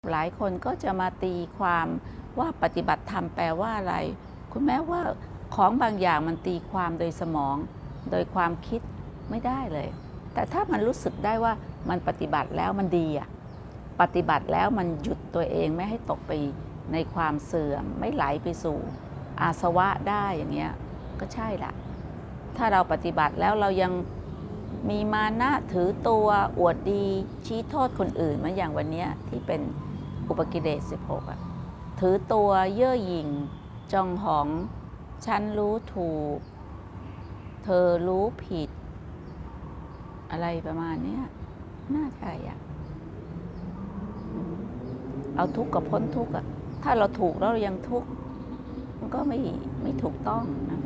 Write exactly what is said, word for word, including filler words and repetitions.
หลายคนก็จะมาตีความว่าปฏิบัติธรรมแปลว่าอะไรคุณแม้ว่าของบางอย่างมันตีความโดยสมองโดยความคิดไม่ได้เลยแต่ถ้ามันรู้สึกได้ว่ามันปฏิบัติแล้วมันดีอะปฏิบัติแล้วมันหยุดตัวเองไม่ให้ตกไปในความเสื่อมไม่ไหลไปสู่อาสวะได้อย่างเงี้ยก็ใช่ละถ้าเราปฏิบัติแล้วเรายังมีมานะถือตัวอวดดีชี้โทษคนอื่นเหมือนอย่างวันนี้ที่เป็นอุปกิเลสสิบหกอะถือตัวเย่อหยิ่งจองหองฉันรู้ถูกเธอรู้ผิดอะไรประมาณนี้น่าใช่อะเอาทุกข์กับพ้นทุกข์อะถ้าเราถูกแล้วเรายังทุกข์มันก็ไม่ไม่ถูกต้องนะ